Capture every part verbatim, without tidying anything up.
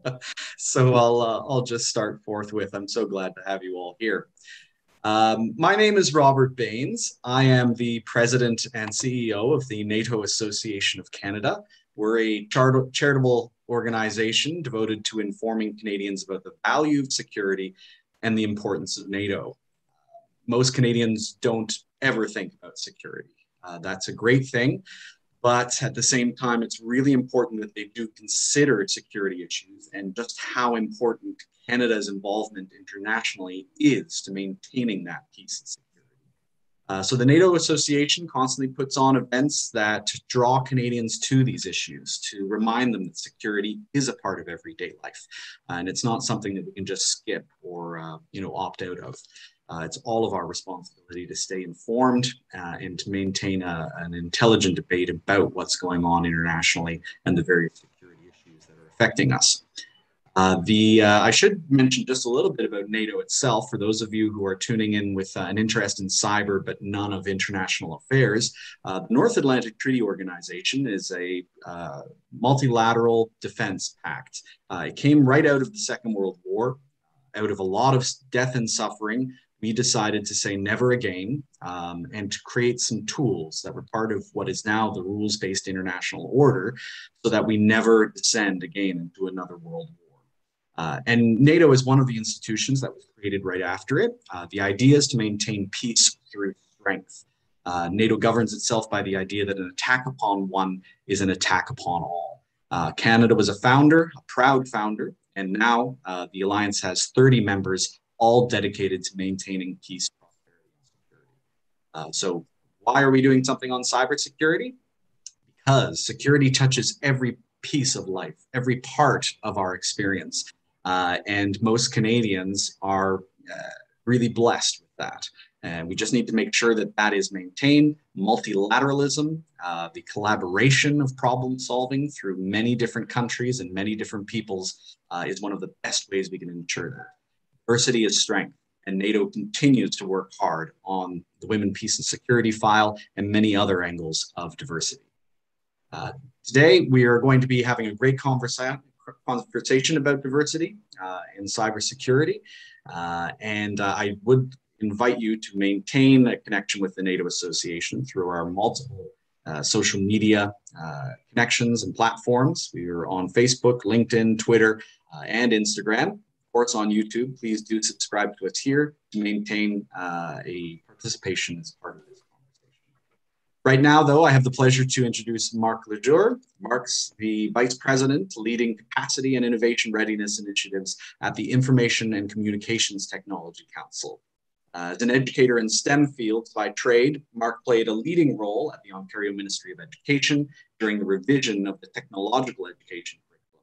So I'll uh, I'll just start forthwith. I'm so glad to have you all here. Um, my name is Robert Baines. I am the president and C E O of the NATO Association of Canada. We're a char- charitable organization devoted to informing Canadians about the value of security and the importance of NATO. Most Canadians don't ever think about security. Uh, that's a great thing. But at the same time, it's really important that they do consider security issues and just how important Canada's involvement internationally is to maintaining that peace and security. Uh, so the NATO Association constantly puts on events that draw Canadians to these issues, to remind them that security is a part of everyday life. Uh, and it's not something that we can just skip or uh, you know, opt out of. Uh, it's all of our responsibility to stay informed uh, and to maintain a, an intelligent debate about what's going on internationally and the various security issues that are affecting us. Uh, the uh, I should mention just a little bit about NATO itself for those of you who are tuning in with uh, an interest in cyber but none of international affairs. Uh, the North Atlantic Treaty Organization is a uh, multilateral defense pact. Uh, it came right out of the Second World War, out of a lot of death and suffering. We decided to say never again um, and to create some tools that were part of what is now the rules-based international order so that we never descend again into another world war. Uh, and NATO is one of the institutions that was created right after it. Uh, the idea is to maintain peace through strength. Uh, NATO governs itself by the idea that an attack upon one is an attack upon all. Uh, Canada was a founder, a proud founder, and now uh, the alliance has thirty members, all dedicated to maintaining peace, prosperity, and security. Uh, so why are we doing something on cybersecurity? Because security touches every piece of life, every part of our experience. Uh, and most Canadians are uh, really blessed with that. And we just need to make sure that that is maintained. Multilateralism, uh, the collaboration of problem solving through many different countries and many different peoples uh, is one of the best ways we can ensure that. Diversity is strength, and NATO continues to work hard on the Women, Peace and Security file and many other angles of diversity. Uh, today, we are going to be having a great conversa conversation about diversity uh, and cybersecurity, uh, and uh, I would invite you to maintain a connection with the NATO Association through our multiple uh, social media uh, connections and platforms. We are on Facebook, LinkedIn, Twitter, uh, and Instagram. Course on YouTube, please do subscribe to us here to maintain uh, a participation as part of this conversation. Right now, though, I have the pleasure to introduce Marc Lejour. Marc's the Vice President leading Capacity and Innovation Readiness Initiatives at the Information and Communications Technology Council. Uh, as an educator in STEM fields by trade, Marc played a leading role at the Ontario Ministry of Education during the revision of the technological education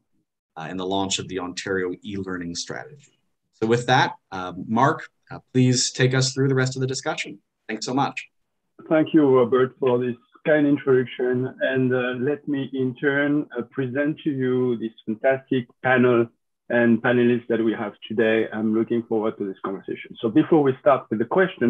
Uh, in the launch of the Ontario e-learning strategy. So with that, uh, Marc, uh, please take us through the rest of the discussion. Thanks so much. Thank you, Robert, for this kind introduction. And uh, let me in turn uh, present to you this fantastic panel and panelists that we have today. I'm looking forward to this conversation. So before we start with the question,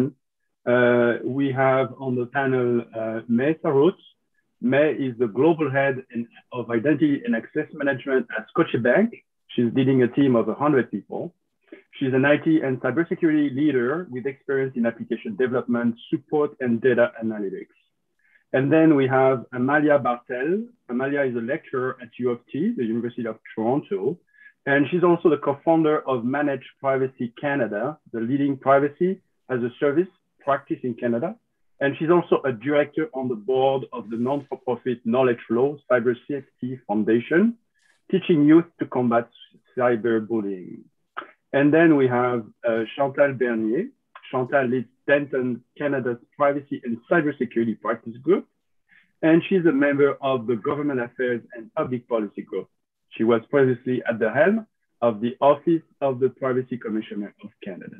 uh, we have on the panel uh, May Sarut. May is the global head of identity and access management at Scotiabank. She's leading a team of one hundred people. She's an I T and cybersecurity leader with experience in application development, support, and data analytics. And then we have Amalia Barthel. Amalia is a lecturer at U of T, the University of Toronto. And she's also the co-founder of Managed Privacy Canada, the leading privacy as a service practice in Canada. And she's also a director on the board of the non-for-profit Knowledge Flow Cyber Safety Foundation, teaching youth to combat cyberbullying. And then we have uh, Chantal Bernier. Chantal leads Denton Canada's Privacy and Cybersecurity Practice Group, and she's a member of the Government Affairs and Public Policy Group. She was previously at the helm of the Office of the Privacy Commissioner of Canada.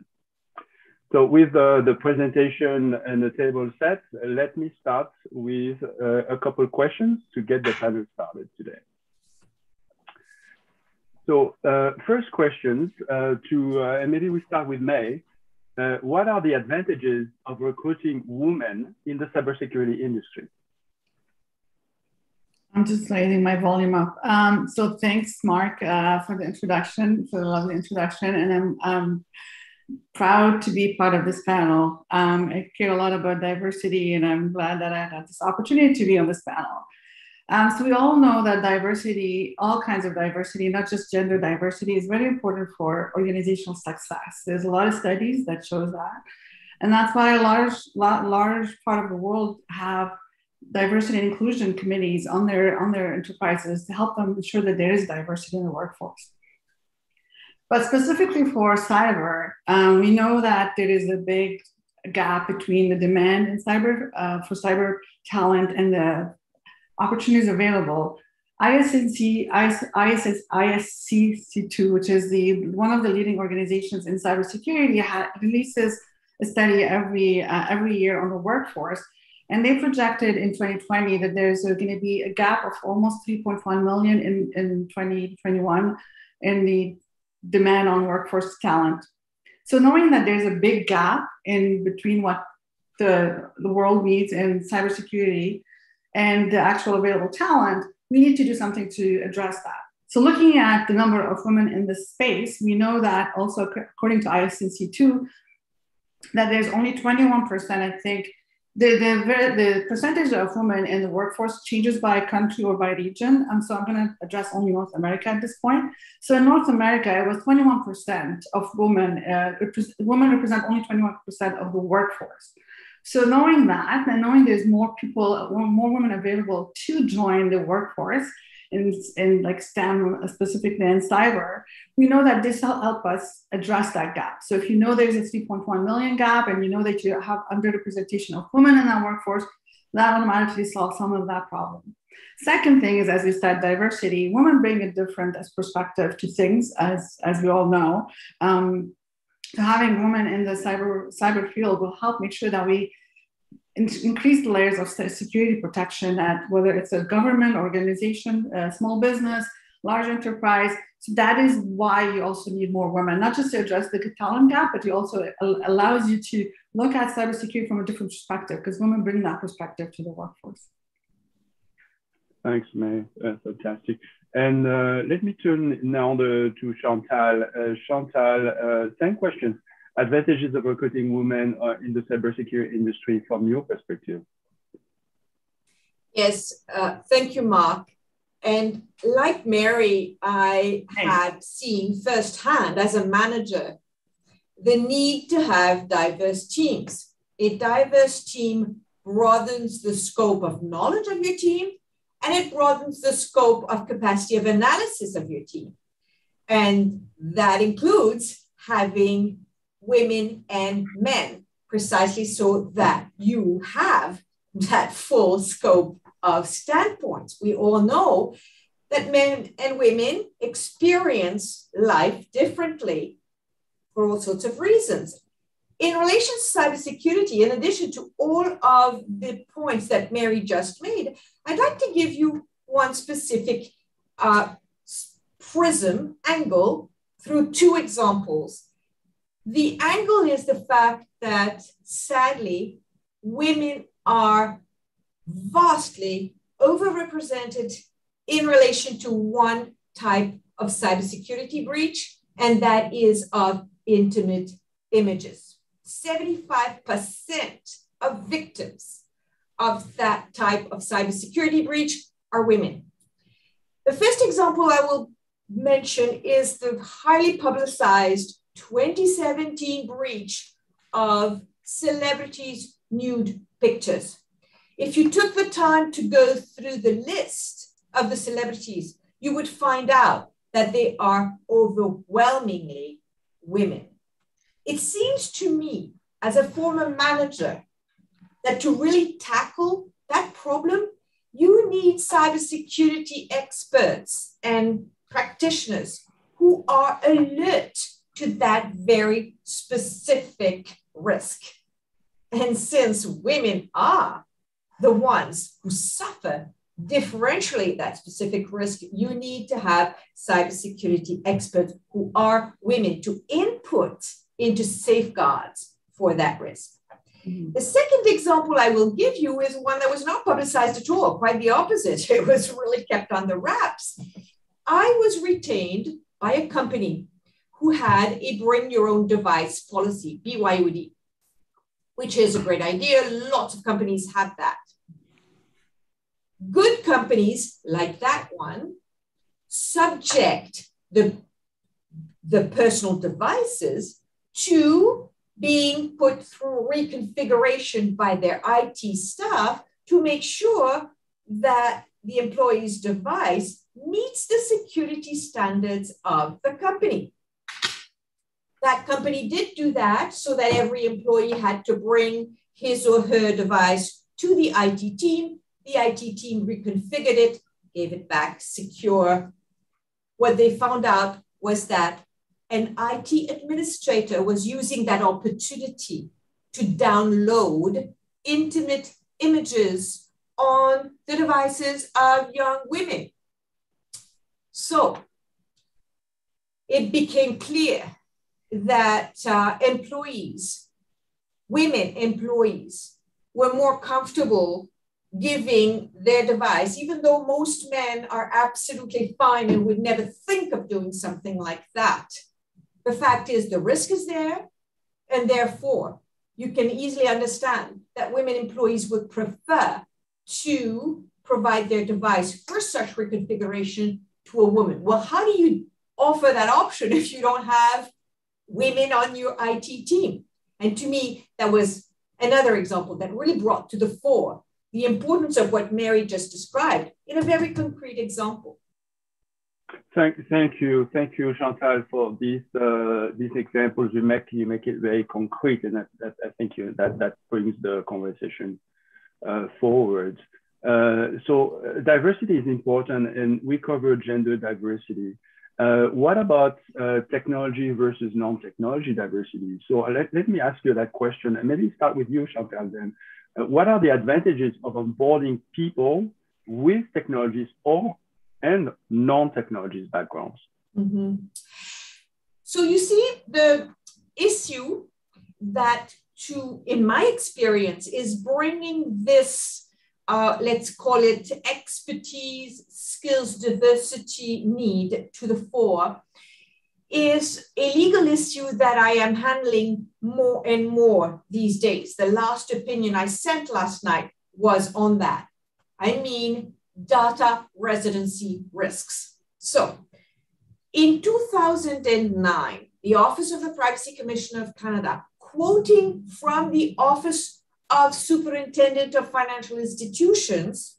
So with uh, the presentation and the table set, uh, let me start with uh, a couple questions to get the panel started today. So uh, first questions uh, to, uh, and maybe we start with May. Uh, what are the advantages of recruiting women in the cybersecurity industry? I'm just raising my volume up. Um, so thanks, Mark, uh, for the introduction, for the lovely introduction. And I'm um, proud to be part of this panel. Um, I care a lot about diversity, and I'm glad that I had this opportunity to be on this panel. Um, so we all know that diversity, all kinds of diversity, not just gender diversity, is very important for organizational success. There's a lot of studies that shows that. And that's why a large, large part of the world have diversity and inclusion committees on their, on their enterprises to help them ensure that there is diversity in the workforce. But specifically for cyber, um, we know that there is a big gap between the demand in cyber, uh, for cyber talent and the opportunities available. I S N C, I S C C two, which is the one of the leading organizations in cybersecurity, ha- releases a study every uh, every year on the workforce, and they projected in twenty twenty that there's going to be a gap of almost three point one million in, in twenty twenty-one in the demand on workforce talent. So knowing that there's a big gap in between what the, the world needs in cybersecurity and the actual available talent, we need to do something to address that. So looking at the number of women in this space, we know that also according to I S N C two, that there's only twenty-one percent, I think, the, the, the percentage of women in the workforce changes by country or by region. Um, so I'm gonna address only North America at this point. So in North America, it was twenty-one percent of women, uh, women represent only twenty-one percent of the workforce. So knowing that, and knowing there's more people, more women available to join the workforce in, in like STEM, specifically in cyber, we know that this will help us address that gap. So if you know there's a three point one million gap and you know that you have underrepresentation of women in that workforce, that automatically solves some of that problem. Second thing is, as you said, diversity. Women bring a different perspective to things, as, as we all know. Um, So having women in the cyber cyber field will help make sure that we in- increase the layers of security protection at whether it's a government organization, a small business, large enterprise. So that is why you also need more women, not just to address the talent gap, but it also allows you to look at cybersecurity from a different perspective because women bring that perspective to the workforce. Thanks, May. Uh, fantastic. And uh, let me turn now the, to Chantal. Uh, Chantal, uh, same questions. Advantages of recruiting women uh, in the cybersecurity industry from your perspective. Yes, uh, thank you, Mark. And like Mary, I had seen firsthand as a manager the need to have diverse teams. A diverse team broadens the scope of knowledge of your team, and it broadens the scope of capacity of analysis of your team. And that includes having women and men, precisely so that you have that full scope of standpoints. We all know that men and women experience life differently for all sorts of reasons. In relation to cybersecurity, in addition to all of the points that Mary just made, I'd like to give you one specific uh, prism angle through two examples. The angle is the fact that, sadly, women are vastly overrepresented in relation to one type of cybersecurity breach, and that is of intimate images. seventy-five percent of victims of that type of cybersecurity breach are women. The first example I will mention is the highly publicized twenty seventeen breach of celebrities' nude pictures. If you took the time to go through the list of the celebrities, you would find out that they are overwhelmingly women. It seems to me, as a former manager, that to really tackle that problem, you need cybersecurity experts and practitioners who are alert to that very specific risk. And since women are the ones who suffer differentially that specific risk, you need to have cybersecurity experts who are women to input into safeguards for that risk. Mm-hmm. The second example I will give you is one that was not publicized at all, quite the opposite. It was really kept under wraps. I was retained by a company who had a bring your own device policy, B Y O D, which is a great idea. Lots of companies have that. Good companies like that one subject the, the personal devices to being put through reconfiguration by their I T staff to make sure that the employee's device meets the security standards of the company. That company did do that so that every employee had to bring his or her device to the I T team. The I T team reconfigured it, gave it back secure. What they found out was that an I T administrator was using that opportunity to download intimate images on the devices of young women. So it became clear that uh, employees, women employees, were more comfortable giving their device, even though most men are absolutely fine and would never think of doing something like that. The fact is the risk is there, and therefore you can easily understand that women employees would prefer to provide their device for such reconfiguration to a woman. Well, how do you offer that option if you don't have women on your I T team? And to me, that was another example that really brought to the fore the importance of what Mary just described in a very concrete example. Thank, thank you, thank you, Chantal, for these uh, these examples. You make you make it very concrete, and that, that I think you, that that brings the conversation uh, forward. Uh, so uh, diversity is important, and we cover gender diversity. Uh, what about uh, technology versus non-technology diversity? So let, let me ask you that question, and maybe start with you, Chantal, then. Uh, what are the advantages of onboarding people with technologies or and non-technologies backgrounds? Mm-hmm. So you see, the issue that, to, in my experience, is bringing this, uh, let's call it expertise, skills, diversity need to the fore, is a legal issue that I am handling more and more these days. The last opinion I sent last night was on that. I mean, data residency risks. So in two thousand nine, the Office of the Privacy Commissioner of Canada, quoting from the Office of Superintendent of Financial Institutions,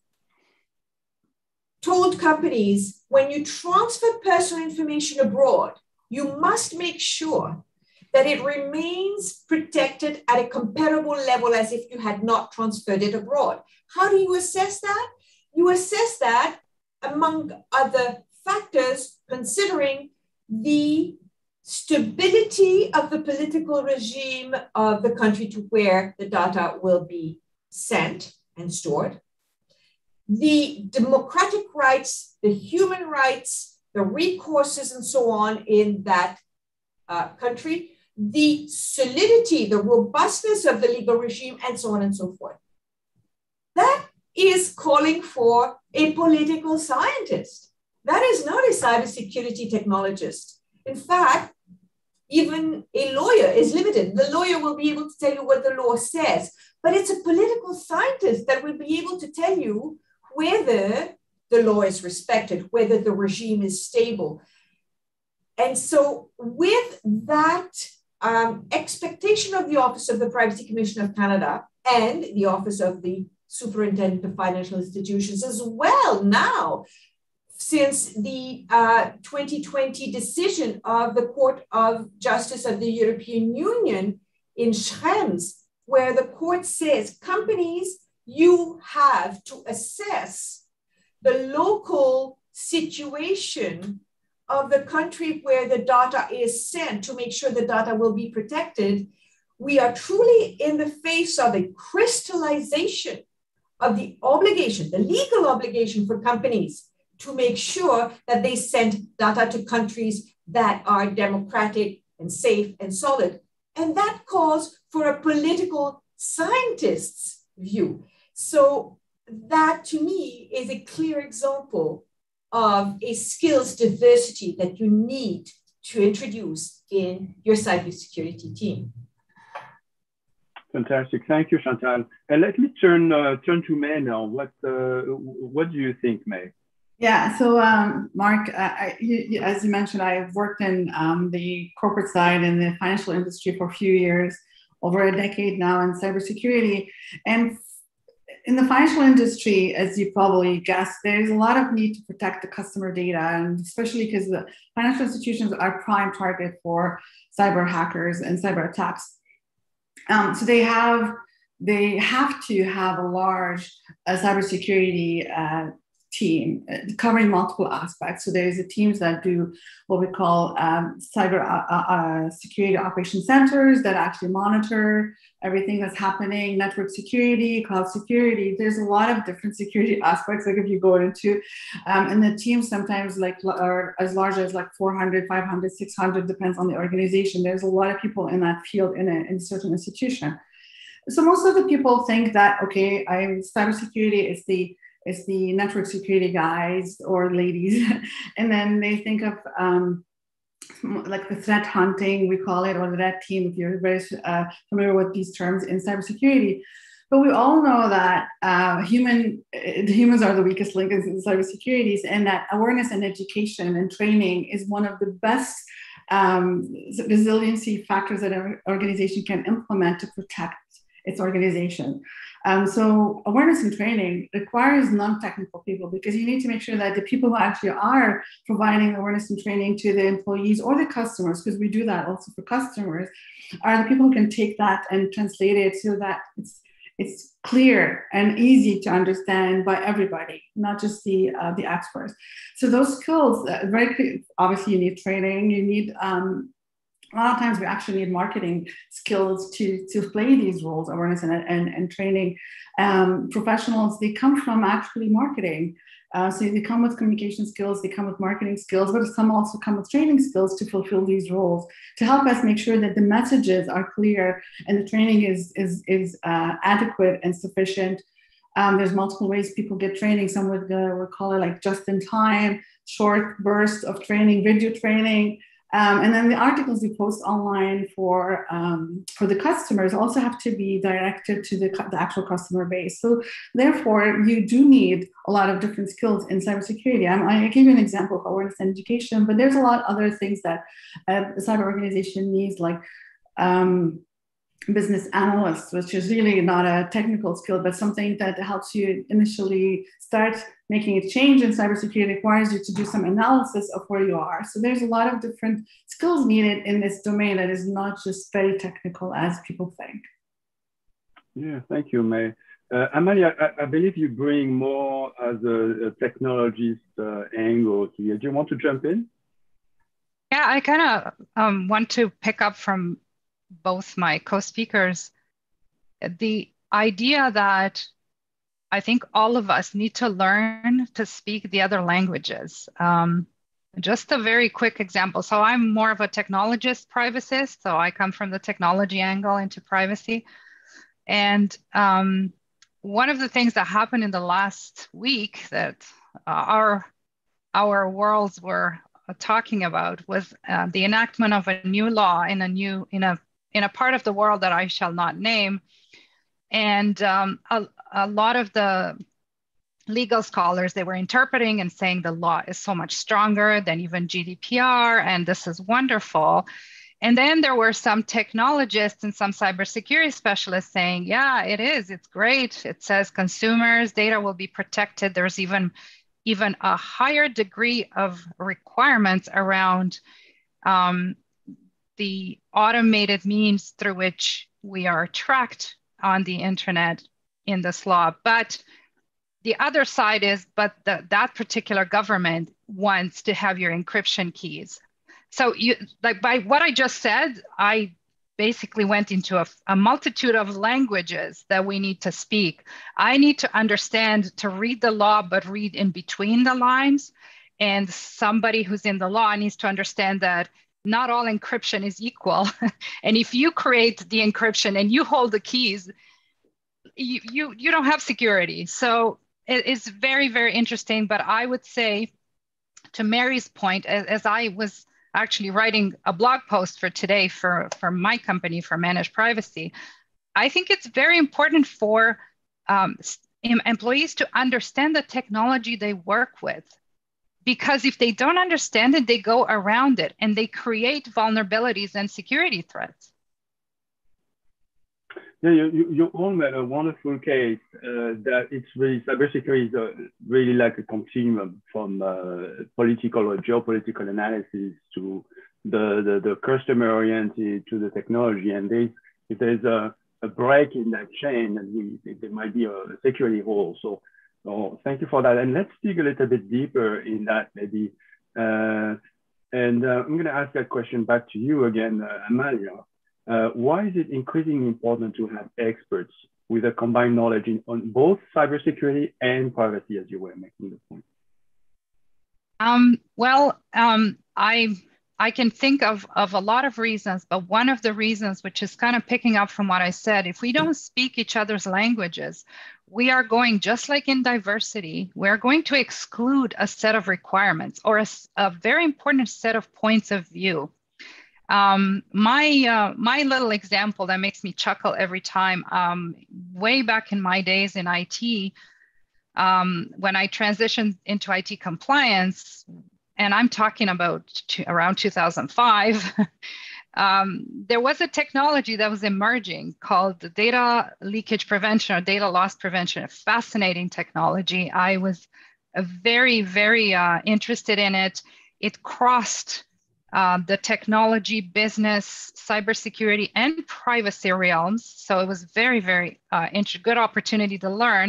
told companies, when you transfer personal information abroad, you must make sure that it remains protected at a comparable level as if you had not transferred it abroad. How do you assess that? You assess that, among other factors, considering the stability of the political regime of the country to where the data will be sent and stored, the democratic rights, the human rights, the recourses and so on in that uh, country, the solidity, the robustness of the legal regime, and so on and so forth. That is calling for a political scientist. That is not a cybersecurity technologist. In fact, even a lawyer is limited. The lawyer will be able to tell you what the law says, but it's a political scientist that will be able to tell you whether the law is respected, whether the regime is stable. And so with that um, expectation of the Office of the Privacy Commissioner of Canada and the Office of the Superintendent of Financial Institutions as well now, since the uh, twenty twenty decision of the Court of Justice of the European Union in Schrems, where the court says, companies, you have to assess the local situation of the country where the data is sent to make sure the data will be protected. We are truly in the face of a crystallization of the obligation, the legal obligation for companies to make sure that they send data to countries that are democratic and safe and solid. And that calls for a political scientist's view. So that to me is a clear example of a skills diversity that you need to introduce in your cybersecurity team. Fantastic, thank you, Chantal. And let me turn uh, turn to May now. What uh, what do you think, May? Yeah, so um, Mark, uh, I, you, as you mentioned, I've worked in um, the corporate side in the financial industry for a few years, over a decade now in cybersecurity. And in the financial industry, as you probably guessed, there's a lot of need to protect the customer data, and especially because the financial institutions are prime target for cyber hackers and cyber attacks. Um, so they have they have to have a large uh, cybersecurity uh, team uh, covering multiple aspects. So there's the teams that do what we call um, cyber uh, uh, security operation centers that actually monitor everything that's happening, network security, cloud security. There's a lot of different security aspects, like if you go into, um, and the teams sometimes like are as large as like four hundred, five hundred, six hundred, depends on the organization. There's a lot of people in that field in a, in a certain institution. So most of the people think that, okay, I'm cybersecurity is the is the network security guys or ladies. And then they think of um, like the threat hunting, we call it, or the red team, if you're very uh, familiar with these terms in cybersecurity. But we all know that uh, human the humans are the weakest link in cybersecurity, and that awareness and education and training is one of the best um, resiliency factors that an organization can implement to protect its organization. Um, so awareness and training requires non-technical people, because you need to make sure that the people who actually are providing awareness and training to the employees or the customers, because we do that also for customers, are the people who can take that and translate it so that it's it's clear and easy to understand by everybody, not just the uh, the experts. So those skills, uh, very obviously, you need training. You need um, a lot of times we actually need marketing skills to to play these roles, awareness and and, and training. Um, professionals, they come from actually marketing. Uh, so they come with communication skills, they come with marketing skills, but some also come with training skills to fulfill these roles, to help us make sure that the messages are clear and the training is, is, is uh, adequate and sufficient. Um, there's multiple ways people get training. Some would, uh, would call it like just in time, short bursts of training, video training. Um, and then the articles we post online for um, for the customers also have to be directed to the, the actual customer base. So therefore, you do need a lot of different skills in cybersecurity. I'm, I gave you an example of awareness and education, but there's a lot of other things that a cyber organization needs, like um, business analysts, which is really not a technical skill, but something that helps you initially start making a change in cybersecurity, requires you to do some analysis of where you are. So there's a lot of different skills needed in this domain that is not just very technical as people think. Yeah, thank you, May. Uh, Amalia, I, I believe you bring more as a, a technologist uh, angle here. Do you want to jump in? Yeah, I kind of um, want to pick up from both my co-speakers. The idea that I think all of us need to learn to speak the other languages. Um, just a very quick example. So I'm more of a technologist privacist. So I come from the technology angle into privacy. And um, one of the things that happened in the last week that uh, our, our worlds were talking about was uh, the enactment of a new law in a new, in a, in a part of the world that I shall not name. And um, a, a lot of the legal scholars, they were interpreting and saying the law is so much stronger than even G D P R, and this is wonderful. And then there were some technologists and some cybersecurity specialists saying, yeah, it is, it's great. It says consumers' data will be protected. There's even, even a higher degree of requirements around um, the automated means through which we are tracked on the internet in this law. But the other side is, but the, that particular government wants to have your encryption keys. So you, like by what I just said, I basically went into a, a multitude of languages that we need to speak. I need to understand to read the law, but read in between the lines. And somebody who's in the law needs to understand that not all encryption is equal. And if you create the encryption and you hold the keys, you, you, you don't have security. So it, it's very, very interesting. But I would say, to Mary's point, as, as I was actually writing a blog post for today for, for my company, for Managed Privacy, I think it's very important for um, employees to understand the technology they work with. Because if they don't understand it, they go around it and they create vulnerabilities and security threats. Yeah, you, you all made a wonderful case uh, that it's really, cybersecurity is a, really like a continuum from uh, political or geopolitical analysis to the, the, the customer oriented to the technology. And there's, if there's a, a break in that chain, and we, there might be a security hole. So, so thank you for that. And let's dig a little bit deeper in that maybe. Uh, and uh, I'm going to ask that question back to you again, uh, Amalia. Uh, why is it increasingly important to have experts with a combined knowledge in, on both cybersecurity and privacy, as you were making the point? Um, well, um, I I can think of, of a lot of reasons, but one of the reasons, which is kind of picking up from what I said, if we don't speak each other's languages, we are going, just like in diversity, we're going to exclude a set of requirements or a, a very important set of points of view. Um, my uh, my little example that makes me chuckle every time, um, way back in my days in I T, um, when I transitioned into I T compliance, and I'm talking about to, around two thousand five, um, there was a technology that was emerging called the data leakage prevention or data loss prevention, a fascinating technology. I was uh, very, very uh, interested in it. It crossed Uh, the technology, business, cybersecurity, and privacy realms. So it was very, very uh, good opportunity to learn.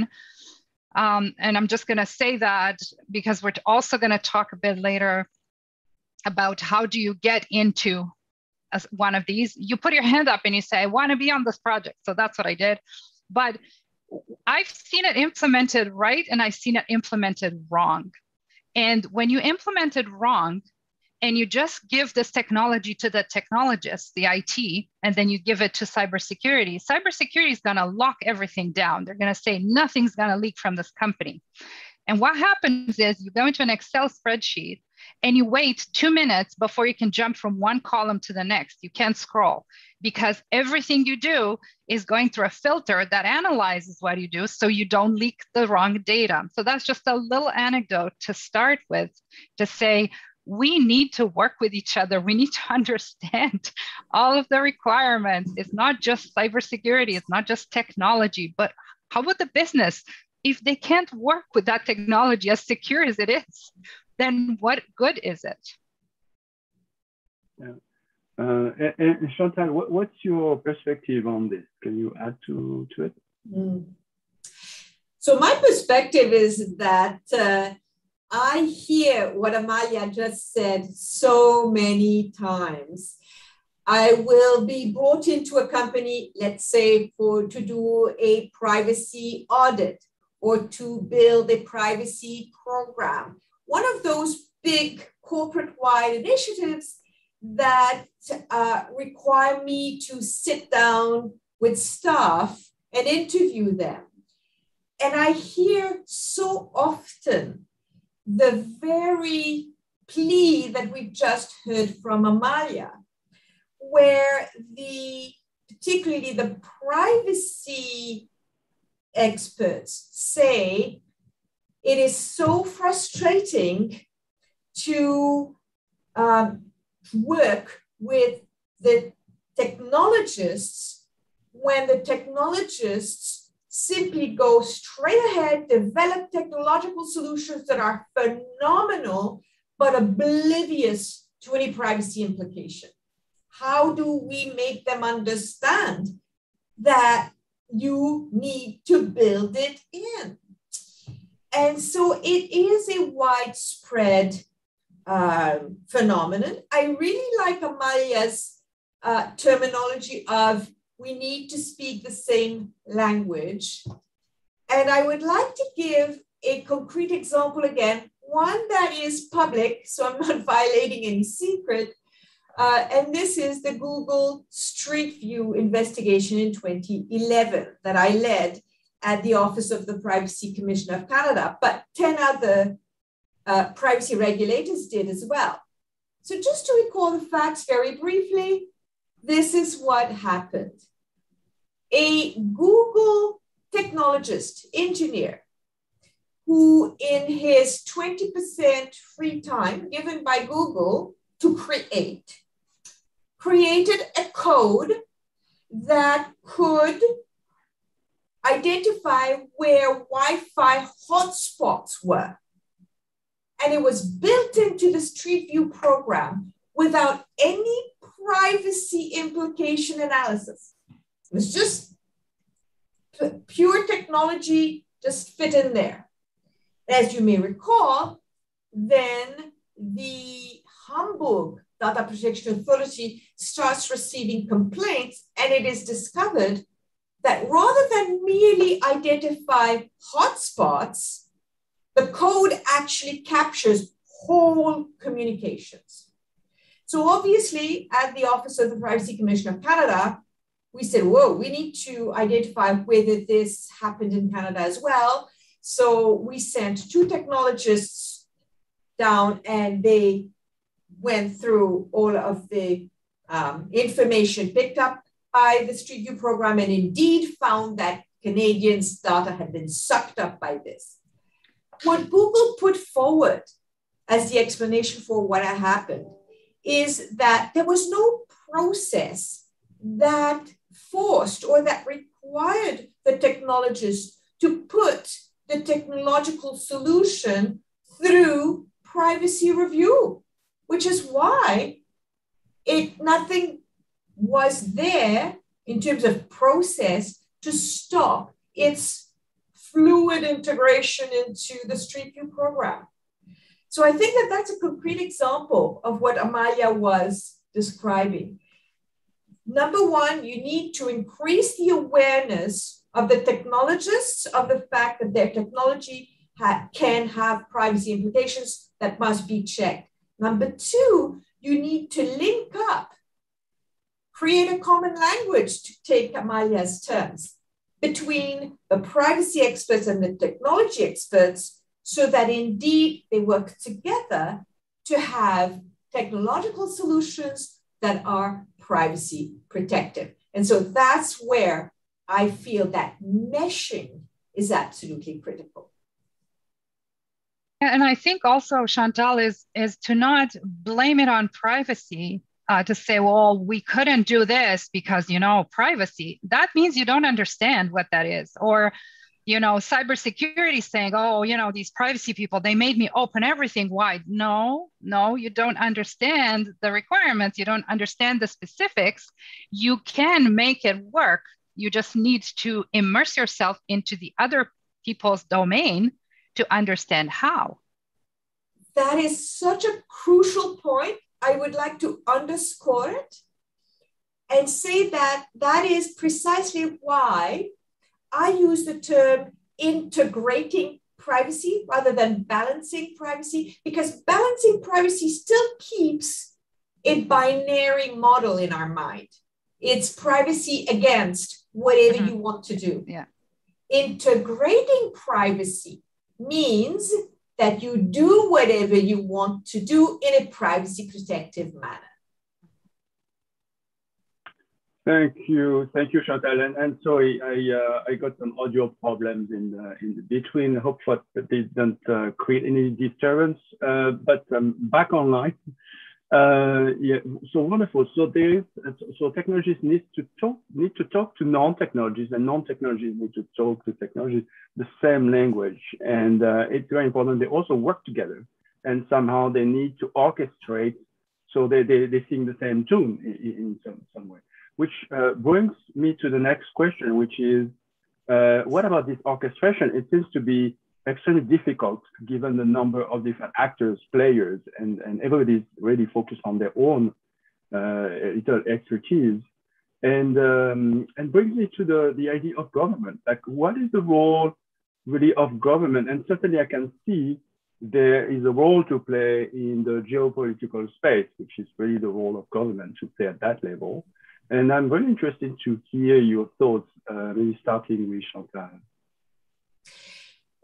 Um, and I'm just going to say that because we're also going to talk a bit later about how do you get into a, one of these. You put your hand up and you say, I want to be on this project. So that's what I did. But I've seen it implemented right, and I've seen it implemented wrong. And when you implement it wrong, and you just give this technology to the technologists, the I T, and then you give it to cybersecurity, cybersecurity is going to lock everything down. They're going to say nothing's going to leak from this company. And what happens is you go into an Excel spreadsheet and you wait two minutes before you can jump from one column to the next. You can't scroll because everything you do is going through a filter that analyzes what you do so you don't leak the wrong data. So that's just a little anecdote to start with, to say, we need to work with each other. We need to understand all of the requirements. It's not just cybersecurity. It's not just technology, but how about the business? If they can't work with that technology as secure as it is, then what good is it? Yeah. Uh, and, and Chantal, what, what's your perspective on this? Can you add to, to it? Mm. So my perspective is that uh, I hear what Amalia just said so many times. I will be brought into a company, let's say, for to do a privacy audit or to build a privacy program. One of those big corporate-wide initiatives that uh, require me to sit down with staff and interview them. And I hear so often the very plea that we just heard from Amalia, where the, particularly the privacy experts say it is so frustrating to um, work with the technologists when the technologists simply go straight ahead, develop technological solutions that are phenomenal, but oblivious to any privacy implication. How do we make them understand that you need to build it in? And so it is a widespread uh, phenomenon. I really like Amalia's uh, terminology of we need to speak the same language. And I would like to give a concrete example again, one that is public, so I'm not violating any secret. Uh, and this is the Google Street View investigation in twenty eleven that I led at the Office of the Privacy Commissioner of Canada, but ten other uh, privacy regulators did as well. So just to recall the facts very briefly, this is what happened. A Google technologist, engineer, who in his twenty percent free time given by Google to create, created a code that could identify where Wi-Fi hotspots were. And it was built into the Street View program without any privacy implication analysis. It was just pure technology, just fit in there. As you may recall, then the Hamburg Data Protection Authority starts receiving complaints, and it is discovered that rather than merely identify hotspots, the code actually captures whole communications. So obviously, at the Office of the Privacy Commissioner of Canada, we said, whoa, we need to identify whether this happened in Canada as well. So we sent two technologists down, and they went through all of the um, information picked up by the Street View program, and indeed found that Canadians' data had been sucked up by this. What Google put forward as the explanation for what had happened is that there was no process that forced or that required the technologists to put the technological solution through privacy review, which is why it nothing was there in terms of process to stop its fluid integration into the Street View program. So I think that that's a concrete example of what Amalia was describing. Number one, you need to increase the awareness of the technologists of the fact that their technology ha- can have privacy implications that must be checked. Number two, you need to link up, create a common language, to take Amalia's terms, between the privacy experts and the technology experts, so that indeed they work together to have technological solutions that are privacy protective. And so that's where I feel that meshing is absolutely critical. And I think also, Chantal, is, is to not blame it on privacy, uh, to say, well, we couldn't do this because, you know, privacy. That means you don't understand what that is. Or, you know, cybersecurity saying, oh, you know, these privacy people, they made me open everything wide. No, no, you don't understand the requirements. You don't understand the specifics. You can make it work. You just need to immerse yourself into the other people's domain to understand how. That is such a crucial point. I would like to underscore it and say that that is precisely why I use the term integrating privacy rather than balancing privacy, because balancing privacy still keeps a binary model in our mind. It's privacy against whatever mm-hmm. you want to do. Yeah. Integrating privacy means that you do whatever you want to do in a privacy protective manner. Thank you, thank you, Chantal. And, and sorry, I uh, I got some audio problems in the, in the between. I hope that they don't uh, create any disturbance. Uh, but um, back online. Uh, yeah, so wonderful. So there is so technologies need to talk need to talk to non-technologies, and non-technologies need to talk to technologies the same language. And uh, it's very important they also work together, and somehow they need to orchestrate so they they, they sing the same tune in, in some some way. Which uh, brings me to the next question, which is, uh, what about this orchestration? It seems to be extremely difficult given the number of different actors, players, and, and everybody's really focused on their own uh, little expertise. And, um, and brings me to the, the idea of government. Like, what is the role really of government? And certainly I can see there is a role to play in the geopolitical space, which is really the role of government to play at that level. And I'm very interested to hear your thoughts, uh, maybe starting with Chantal.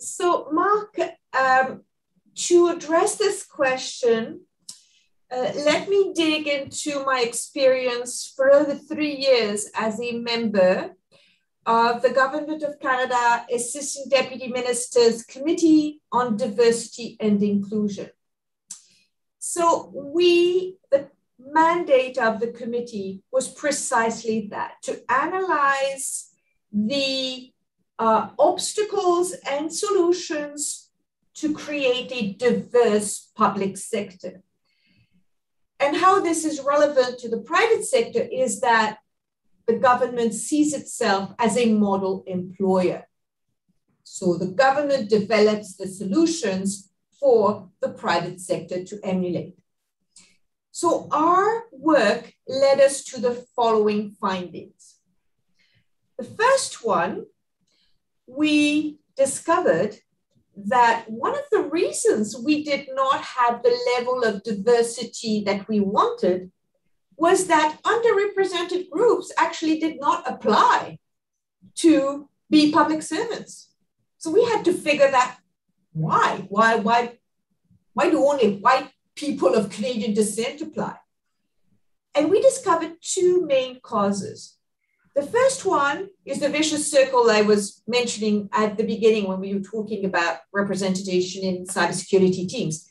so Mark, um, to address this question, uh, let me dig into my experience for over three years as a member of the Government of Canada Assistant Deputy Ministers Committee on Diversity and Inclusion. So we, the mandate of the committee was precisely that, to analyze the uh, obstacles and solutions to create a diverse public sector. And how this is relevant to the private sector is that the government sees itself as a model employer. So the government develops the solutions for the private sector to emulate. So our work led us to the following findings. The first one, we discovered that one of the reasons we did not have the level of diversity that we wanted was that underrepresented groups actually did not apply to be public servants. So we had to figure that why, why, why, why do only white people of Canadian descent apply? And we discovered two main causes. The first one is the vicious circle I was mentioning at the beginning when we were talking about representation in cybersecurity teams.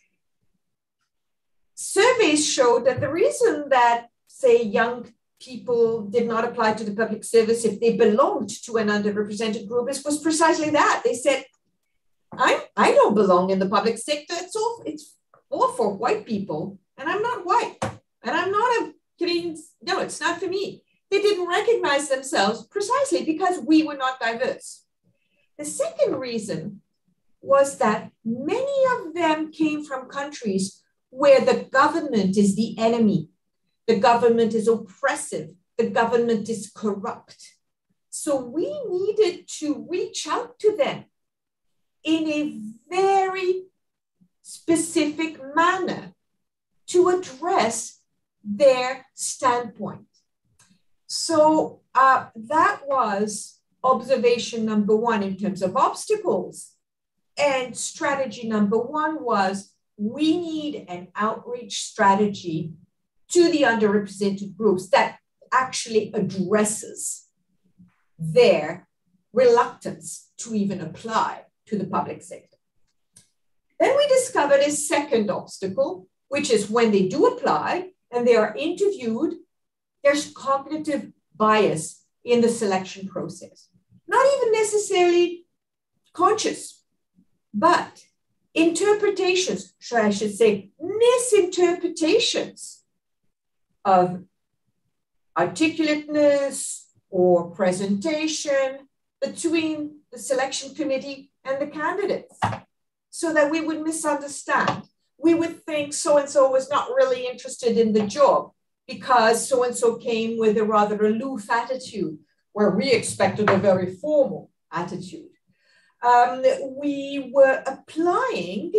Surveys showed that the reason that, say, young people did not apply to the public service if they belonged to an underrepresented group is, was precisely that. They said, I, I don't belong in the public sector. It's all, it's all for white people, and I'm not white, and I'm not a Canadian. No, it's not for me. They didn't recognize themselves precisely because we were not diverse. The second reason was that many of them came from countries where the government is the enemy. The government is oppressive. The government is corrupt. So we needed to reach out to them in a very specific manner to address their standpoint. So uh, that was observation number one in terms of obstacles. And strategy number one was we need an outreach strategy to the underrepresented groups that actually addresses their reluctance to even apply to the public sector. Then we discovered a second obstacle, which is when they do apply and they are interviewed, there's cognitive bias in the selection process. Not even necessarily conscious, but interpretations, I should say, misinterpretations of articulateness or presentation between the selection committee and the candidates, so that we would misunderstand. We would think so-and-so was not really interested in the job because so-and-so came with a rather aloof attitude, where we expected a very formal attitude. Um, we were applying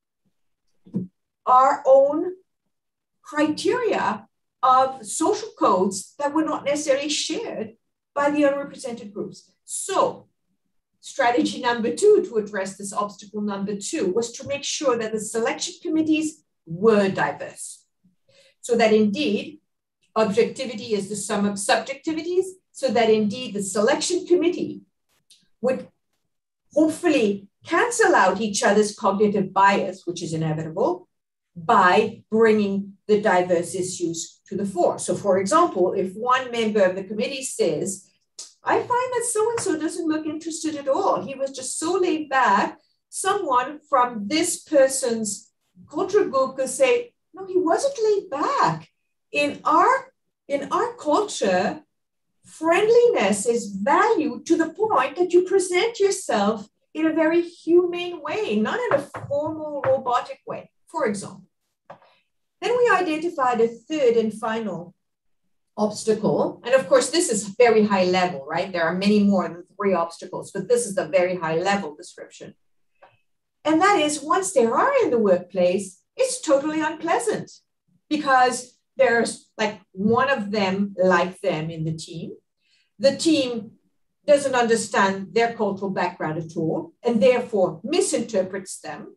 our own criteria of social codes that were not necessarily shared by the unrepresented groups. So strategy number two to address this obstacle number two was to make sure that the selection committees were diverse. So that indeed, objectivity is the sum of subjectivities, so that indeed the selection committee would hopefully cancel out each other's cognitive bias, which is inevitable, by bringing the diverse issues to the fore. So for example, if one member of the committee says, I find that so-and-so doesn't look interested at all, he was just so laid back, someone from this person's culture group could say, no, he wasn't laid back. In our, in our culture, friendliness is valued to the point that you present yourself in a very humane way, not in a formal robotic way, for example. Then we identified a third and final obstacle. And of course, this is very high level, right? There are many more than three obstacles, but this is the very high level description. And that is, once they are in the workplace, it's totally unpleasant because there's like one of them like them in the team. The team doesn't understand their cultural background at all, and therefore misinterprets them,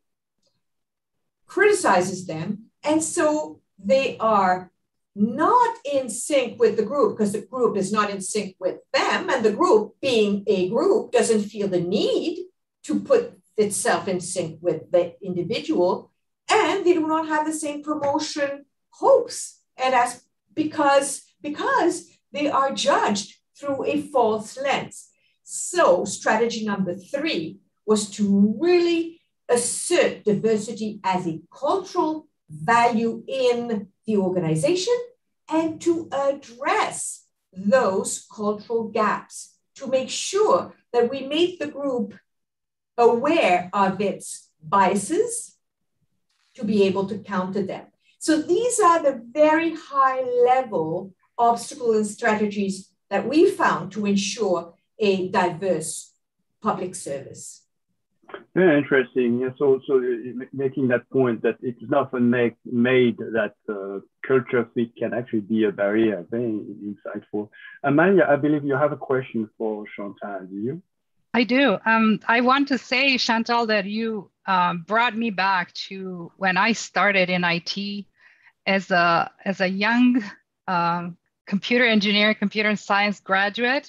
criticizes them, and so they are not in sync with the group because the group is not in sync with them, and the group, being a group, doesn't feel the need to put itself in sync with the individual, and they do not have the same promotion hopes, and as because because they are judged through a false lens. So strategy number three was to really assert diversity as a cultural value in the organization and to address those cultural gaps, to make sure that we make the group aware of its biases, to be able to counter them. So these are the very high level obstacles and strategies that we found to ensure a diverse public service. Very interesting. Yes, also making that point that it's often make, made that uh, culture fit can actually be a barrier. Very insightful. Amalia, I believe you have a question for Chantal, do you? I do. Um, I want to say, Chantal, that you um, brought me back to when I started in I T as a, as a young um, computer engineer, computer science graduate,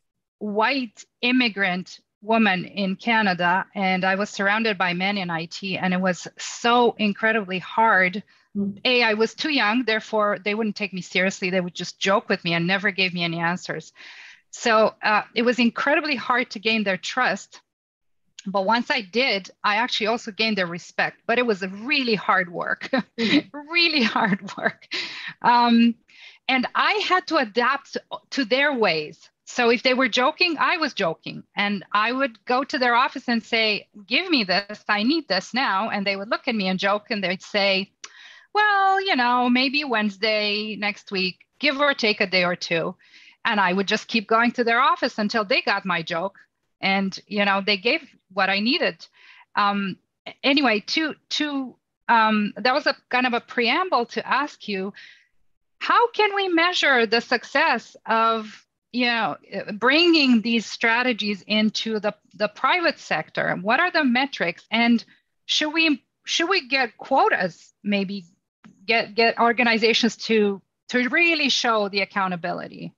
white immigrant woman in Canada, and I was surrounded by men in I T, and it was so incredibly hard. Mm. A, I was too young, therefore they wouldn't take me seriously. They would just joke with me and never gave me any answers. So uh, it was incredibly hard to gain their trust. But once I did, I actually also gained their respect, but it was a really hard work, mm. really hard work. Um, and I had to adapt to their ways. So if they were joking, I was joking. And I would go to their office and say, give me this, I need this now. And they would look at me and joke, and they'd say, well, you know, maybe Wednesday next week, give or take a day or two. And I would just keep going to their office until they got my joke. And, you know, they gave what I needed. Um, anyway, to, to um, that was a kind of a preamble to ask you, how can we measure the success of, you know, bringing these strategies into the, the private sector? What are the metrics? And should we should we get quotas, maybe get get organizations to to really show the accountability?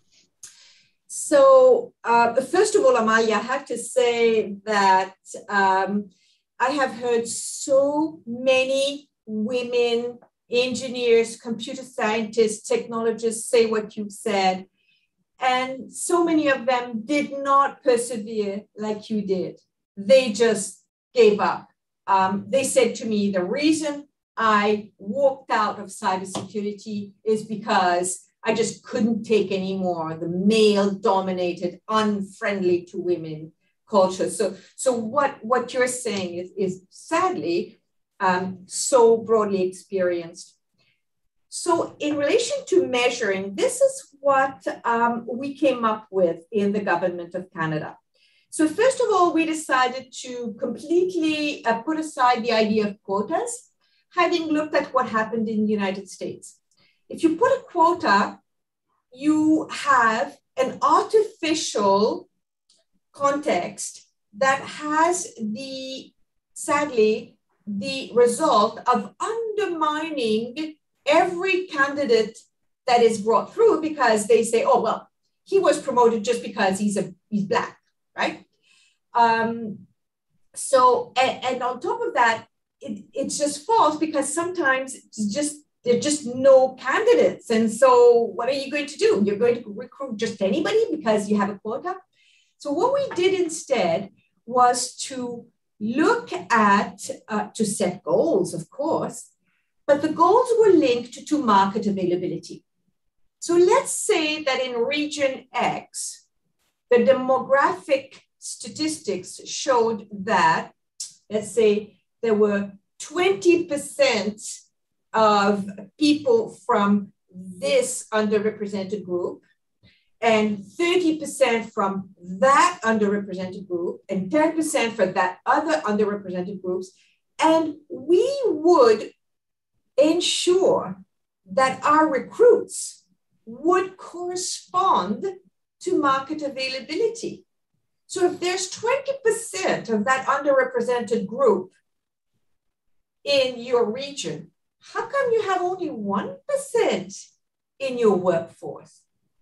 So uh, first of all, Amalia, I have to say that um, I have heard so many women engineers, computer scientists, technologists say what you've said. And so many of them did not persevere like you did. They just gave up. Um, they said to me, the reason I walked out of cybersecurity is because I just couldn't take any more the male-dominated, unfriendly to women culture. So, so what, what you're saying is, is sadly um, so broadly experienced. So in relation to measuring, this is what um, we came up with in the Government of Canada. So first of all, we decided to completely uh, put aside the idea of quotas, having looked at what happened in the United States. If you put a quota, you have an artificial context that has the, sadly, the result of undermining every candidate that is brought through, because they say, oh, well, he was promoted just because he's a he's black, right? Um, so, and, and on top of that, it, it's just false, because sometimes it's just there are just no candidates. And so what are you going to do? You're going to recruit just anybody because you have a quota? So what we did instead was to look at, uh, to set goals, of course, but the goals were linked to market availability. So let's say that in region X, the demographic statistics showed that, let's say, there were twenty percent of people from this underrepresented group, and thirty percent from that underrepresented group, and ten percent for that other underrepresented groups. And we would ensure that our recruits would correspond to market availability. So if there's twenty percent of that underrepresented group in your region, how come you have only one percent in your workforce?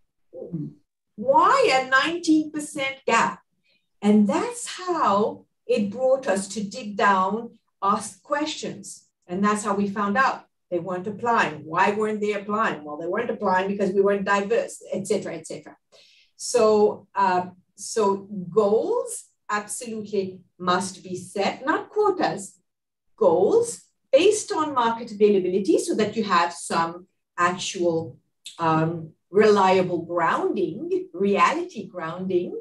Why a nineteen percent gap? And that's how it brought us to dig down, ask questions. And that's how we found out they weren't applying. Why weren't they applying? Well, they weren't applying because we weren't diverse, et cetera, et cetera. So, uh, so goals absolutely must be set, not quotas, goals based on market availability so that you have some actual um, reliable grounding, reality grounding,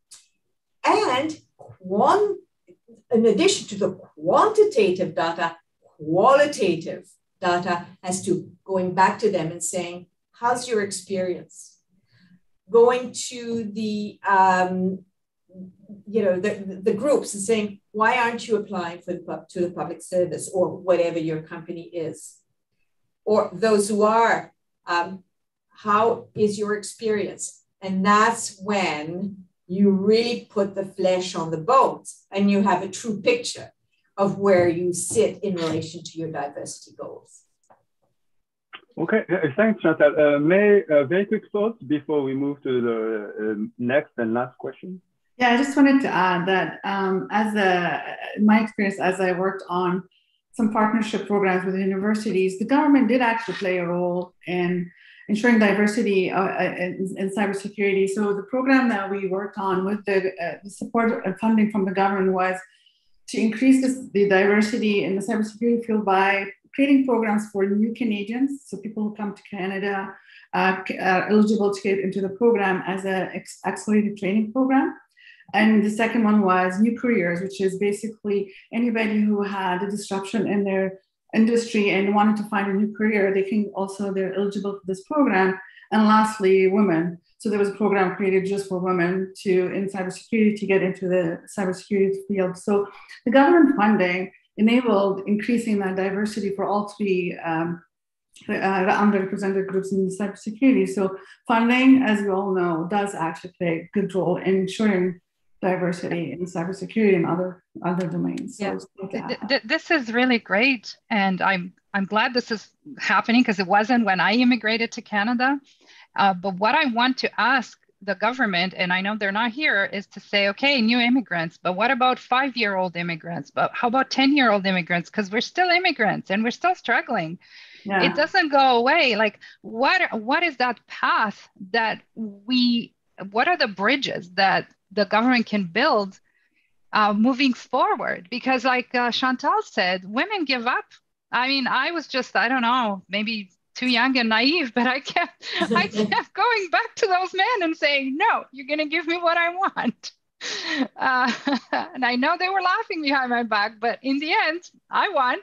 and one, in addition to the quantitative data, qualitative data as to going back to them and saying, how's your experience? Going to the, um, you know, the, the groups and saying, why aren't you applying for the, to the public service or whatever your company is? Or those who are, um, how is your experience? And that's when you really put the flesh on the bones and you have a true picture of where you sit in relation to your diversity goals. Okay, thanks, Chantal. Uh, May, uh, very quick thoughts before we move to the uh, next and last question. Yeah, I just wanted to add that um, as a, in my experience, as I worked on some partnership programs with universities, the government did actually play a role in ensuring diversity uh, in, in cybersecurity. So the program that we worked on with the, uh, the support and funding from the government was to increase this, the diversity in the cybersecurity field by creating programs for new Canadians, so people who come to Canada uh, are eligible to get into the program as an accelerated training program. And the second one was new careers, which is basically anybody who had a disruption in their industry and wanted to find a new career, they can also, they're eligible for this program. And lastly, women. So there was a program created just for women to, in cybersecurity, to get into the cybersecurity field. So the government funding enabled increasing that diversity for all three um, uh, underrepresented groups in cybersecurity. So funding, as we all know, does actually play a good role in ensuring diversity in cybersecurity and other other domains. Yeah. So th th this is really great, and I'm I'm glad this is happening because it wasn't when I immigrated to Canada. Uh, but what I want to ask the government, and I know they're not here, is to say, okay, new immigrants, but what about five-year-old immigrants? But how about ten-year-old immigrants? Because we're still immigrants and we're still struggling. Yeah. It doesn't go away. Like, what what is that path that we? What are the bridges that the government can build uh, moving forward? Because like uh, Chantal said, women give up. I mean, I was just, I don't know, maybe too young and naive, but I kept, I kept going back to those men and saying, no, you're going to give me what I want. Uh, and I know they were laughing behind my back, but in the end, I won.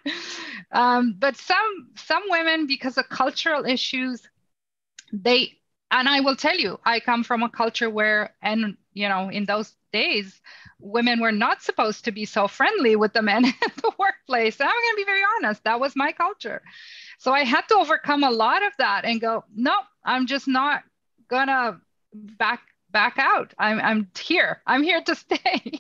Um, but some, some women, because of cultural issues, they, and I will tell you, I come from a culture where, and you know, in those days, women were not supposed to be so friendly with the men at the workplace. And I'm going to be very honest, that was my culture. So I had to overcome a lot of that and go, no, I'm just not going to back back out. I'm, I'm here. I'm here to stay.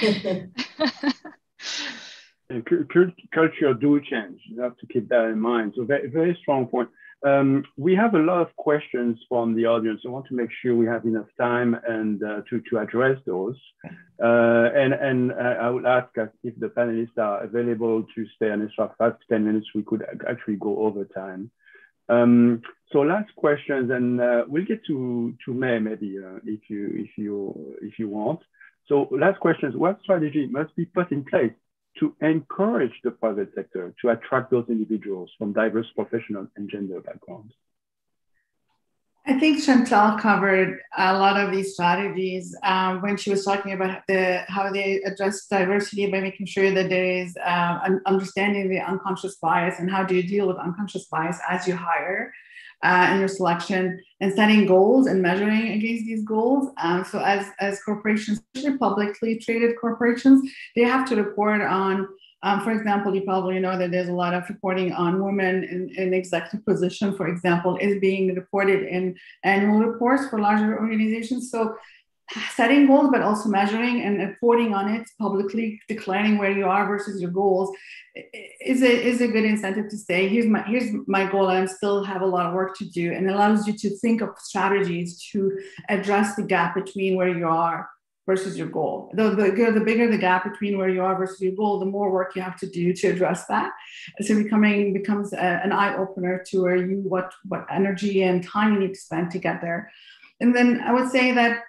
Culture do change. You have to keep that in mind. So very, very strong point. Um, we have a lot of questions from the audience. I want to make sure we have enough time and uh, to, to address those. Uh, and and uh, I would ask if the panelists are available to stay an extra five to ten minutes. We could actually go over time. Um, so last questions, and uh, we'll get to to May maybe uh, if you if you if you want. So last questions: what strategy must be put in place to encourage the private sector to attract those individuals from diverse professional and gender backgrounds? I think Chantal covered a lot of these strategies um, when she was talking about the, how they address diversity by making sure that there is uh, an understanding the unconscious bias and how do you deal with unconscious bias as you hire uh, in your selection, and setting goals and measuring against these goals. Um, so as, as corporations, especially publicly traded corporations, they have to report on Um, for example, you probably know that there's a lot of reporting on women in, in executive position, for example, is being reported in annual reports for larger organizations. So setting goals, but also measuring and reporting on it publicly, declaring where you are versus your goals is a, is a good incentive to say, here's my, here's my goal, and I still have a lot of work to do. And it allows you to think of strategies to address the gap between where you are versus your goal. The, the, the bigger the gap between where you are versus your goal, the more work you have to do to address that. So becoming becomes a, an eye opener to where you, what, what energy and time you need to spend to get there. And then I would say that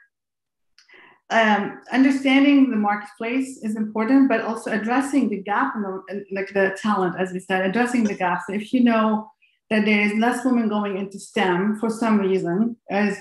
um, understanding the marketplace is important, but also addressing the gap in the, like the talent, as we said, addressing the gaps. If you know that there is less women going into STEM for some reason, as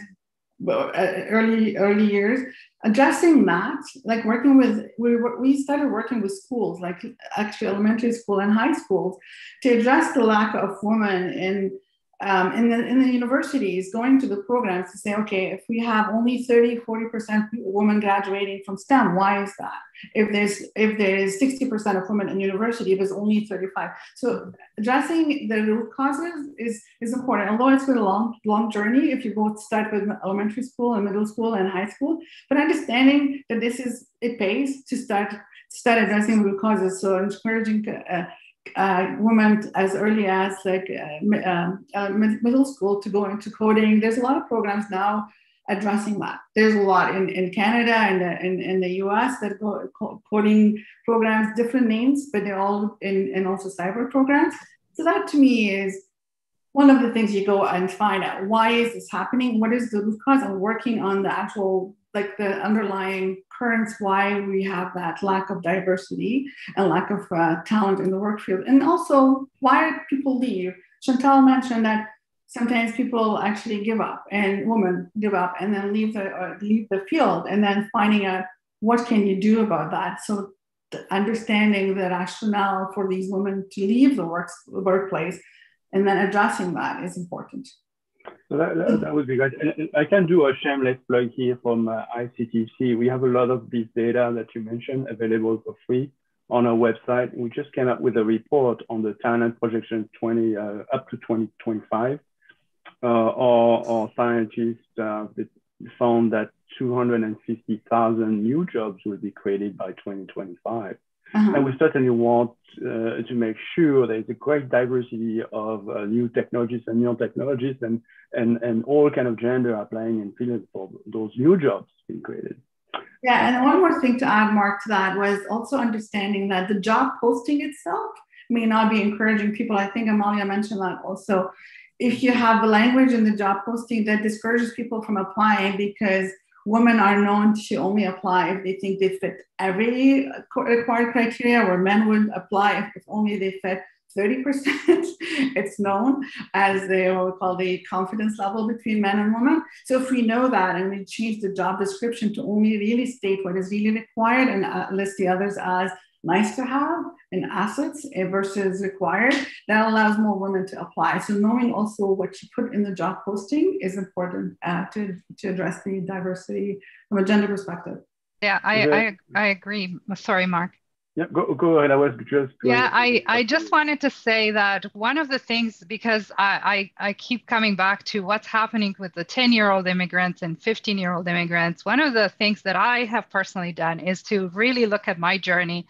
early early years, addressing that, like working with, we we started working with schools, like actually elementary school and high schools, to address the lack of women in um, in the in the universities, going to the programs to say, okay, if we have only thirty, forty percent women graduating from STEM, why is that? If there's if there is sixty percent of women in university, there's only thirty-five. So addressing the root causes is is important, although it's been a long long journey. If you both start with elementary school and middle school and high school, but understanding that this is, it pays to start start addressing root causes. So encouraging uh, uh, women as early as like uh, uh, middle school to go into coding. There's a lot of programs now addressing that. There's a lot in, in Canada and in, in the U S that go coding programs, different names, but they're all in, and also cyber programs. So that to me is one of the things you go and find out, why is this happening? What is the root cause? And working on the actual, like the underlying currents, why we have that lack of diversity and lack of uh, talent in the work field. And also why people leave. Chantal mentioned that sometimes people actually give up, and women give up and then leave the, uh, leave the field, and then finding out what can you do about that. So understanding the rationale for these women to leave the work, workplace and then addressing that is important. So that, that, that would be great. And I can do a shameless plug here from uh, I C T C. We have a lot of this data that you mentioned available for free on our website. We just came up with a report on the talent projection twenty uh, up to twenty twenty-five. Uh, our, our scientists uh, found that two hundred fifty thousand new jobs will be created by twenty twenty-five. Uh-huh. And we certainly want uh, to make sure there's a great diversity of uh, new technologies and new technologies and, and, and all kind of gender applying in fields for those new jobs being created. Yeah, and one more thing to add, Mark, to that was also understanding that the job posting itself may not be encouraging people. I think Amalia mentioned that also. If you have the language in the job posting that discourages people from applying, because women are known to only apply if they think they fit every required criteria, where men would apply if, if only they fit thirty percent. It's known as they will call the confidence level between men and women. So if we know that and we change the job description to only really state what is really required and uh, list the others as nice to have and assets versus required, that allows more women to apply. So knowing also what you put in the job posting is important uh, to, to address the diversity from a gender perspective. Yeah, I, I, I agree. Sorry, Mark. Yeah, go, go ahead. I was just going Yeah, I, I just wanted to say that one of the things, because I, I, I keep coming back to what's happening with the ten-year-old immigrants and fifteen-year-old immigrants, one of the things that I have personally done is to really look at my journey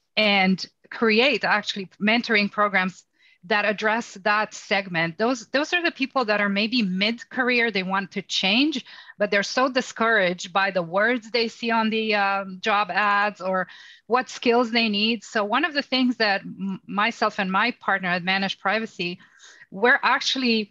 and create actually mentoring programs that address that segment. Those, those are the people that are maybe mid-career, they want to change, but they're so discouraged by the words they see on the um, job ads or what skills they need. So one of the things that m- myself and my partner at Managed Privacy, we're actually,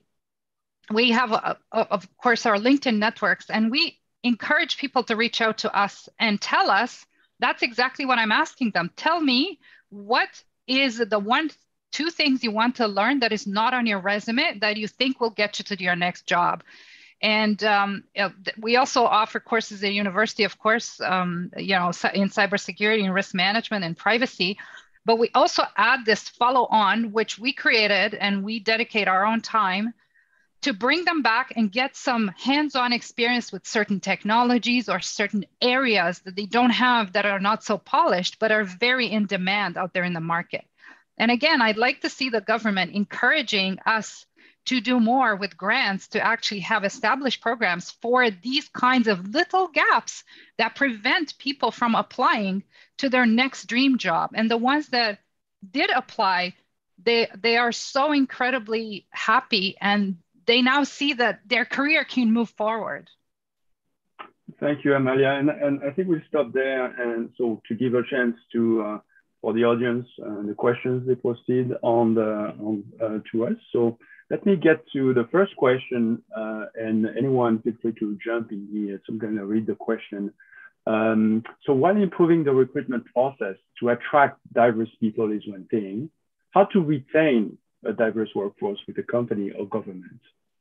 we have, a, a, of course, our LinkedIn networks, and we encourage people to reach out to us and tell us. That's exactly what I'm asking them. Tell me, what is the one, two things you want to learn that is not on your resume that you think will get you to your next job? And um, we also offer courses at university, of course, um, you know, in cybersecurity and risk management and privacy. But we also add this follow on, which we created, and we dedicate our own time to bring them back and get some hands-on experience with certain technologies or certain areas that they don't have that are not so polished, but are very in demand out there in the market. And again, I'd like to see the government encouraging us to do more with grants to actually have established programs for these kinds of little gaps that prevent people from applying to their next dream job. And the ones that did apply, they, they are so incredibly happy, and they now see that their career can move forward. Thank you, Amalia. And, and I think we'll stop there. And so to give a chance to uh, for the audience uh, the questions they posted on the on uh, to us. So let me get to the first question, uh, and anyone feel free to jump in here. So I'm going to read the question. Um, so while improving the recruitment process to attract diverse people is one thing, how to retain a diverse workforce with a company or government?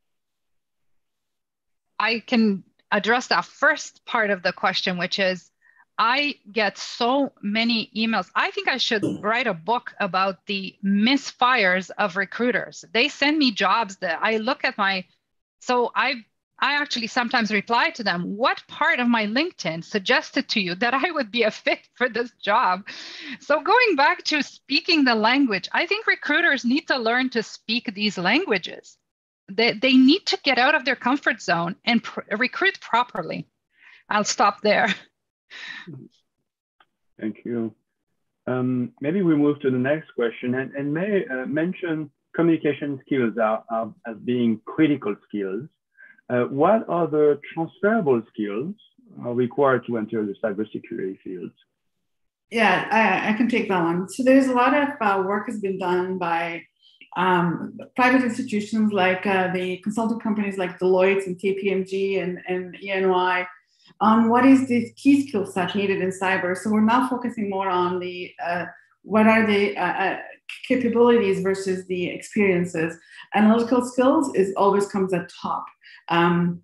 I can address that first part of the question, which is, I get so many emails. I think I should write a book about the misfires of recruiters. They send me jobs that I look at my, so I I actually sometimes reply to them, what part of my LinkedIn suggested to you that I would be a fit for this job? So going back to speaking the language, I think recruiters need to learn to speak these languages. They, they need to get out of their comfort zone and pr- recruit properly. I'll stop there. Thank you. Um, maybe we move to the next question, and, and may uh, mention communication skills are, are, as being critical skills. Uh, what other transferable skills are required to enter the cybersecurity field? Yeah, I, I can take that one. So there's a lot of uh, work has been done by um, private institutions like uh, the consulting companies like Deloitte and K P M G and, and E and Y on what is the key skill set needed in cyber. So we're now focusing more on the uh, what are the uh, uh, capabilities versus the experiences. Analytical skills is always comes at top. Um,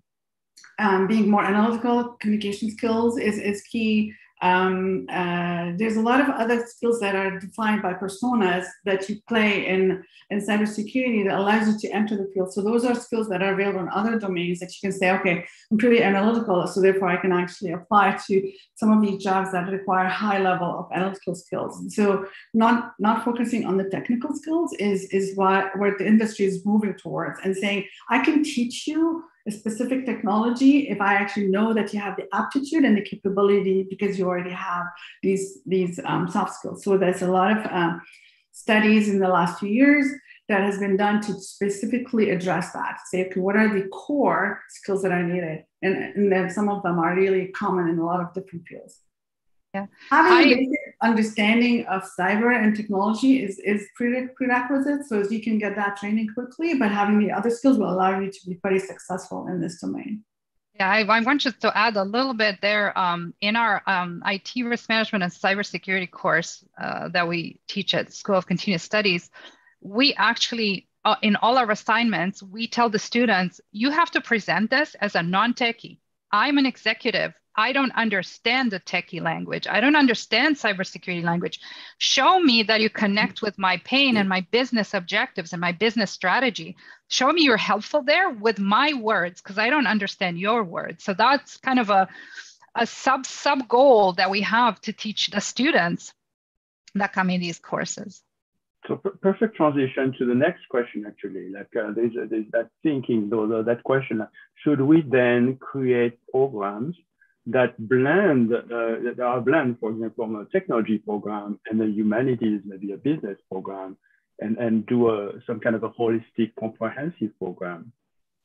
um, being more analytical, communication skills is, is key. Um, uh, there's a lot of other skills that are defined by personas that you play in, in cybersecurity that allows you to enter the field. So those are skills that are available in other domains that you can say, okay, I'm pretty analytical, so therefore I can actually apply to some of these jobs that require high level of analytical skills. So not, not focusing on the technical skills is, is what, where the industry is moving towards, and saying, I can teach you a specific technology if I actually know that you have the aptitude and the capability because you already have these, these um, soft skills. So there's a lot of uh, studies in the last few years that has been done to specifically address that. Say, okay, what are the core skills that are needed? And, and then some of them are really common in a lot of different fields. Yeah. Having I, a basic understanding of cyber and technology is, is prerequisite, so as you can get that training quickly, but having the other skills will allow you to be very successful in this domain. Yeah, I, I want just to add a little bit there. Um, in our um, I T risk management and cybersecurity course uh, that we teach at School of Continuous Studies, we actually, uh, in all our assignments, we tell the students, you have to present this as a non-techie. I'm an executive. I don't understand the techie language. I don't understand cybersecurity language. Show me that you connect with my pain and my business objectives and my business strategy. Show me you're helpful there with my words, because I don't understand your words. So that's kind of a, a sub sub goal that we have to teach the students that come in these courses. So perfect transition to the next question, actually. Like uh, there's, there's that thinking, though, that question, should we then create programs that blend, uh, that are blend, for example, from a technology program and the humanities, maybe a business program, and, and do a, some kind of a holistic, comprehensive program?